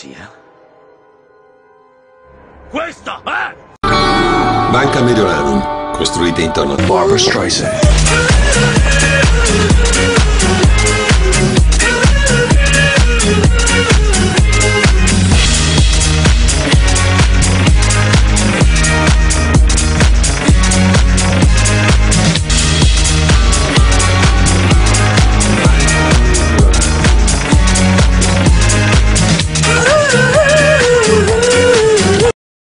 sia? Questa è... Banca Mediolanum, costruita intorno a BARBRA STREISAND.